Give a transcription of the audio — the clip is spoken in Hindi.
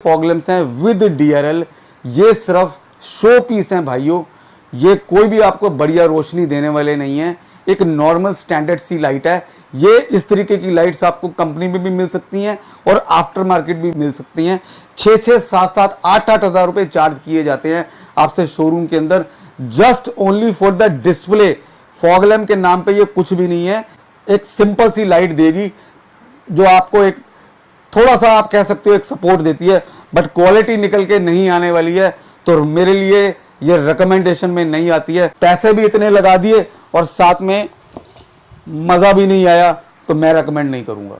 फॉग लैंप्स हैं विद DRL। ये सिर्फ शो पीस हैं भाइयों, ये कोई भी आपको बढ़िया रोशनी देने वाले नहीं है। एक नॉर्मल स्टैंडर्ड सी लाइट है। ये इस तरीके की लाइट्स आपको कंपनी में भी मिल सकती हैं और आफ्टर मार्केट भी मिल सकती हैं। 6-6, 7-7, 8-8 हज़ार रुपये चार्ज किए जाते हैं आपसे शोरूम के अंदर, just only for the display. Fog lamp के नाम पे ये कुछ भी नहीं है, एक सिंपल सी लाइट देगी जो आपको एक थोड़ा सा आप कह सकते हो एक सपोर्ट देती है, बट क्वालिटी निकल के नहीं आने वाली है। तो मेरे लिए ये रिकमेंडेशन में नहीं आती है। पैसे भी इतने लगा दिए और साथ में मज़ा भी नहीं आया, तो मैं रेकमेंड नहीं करूँगा।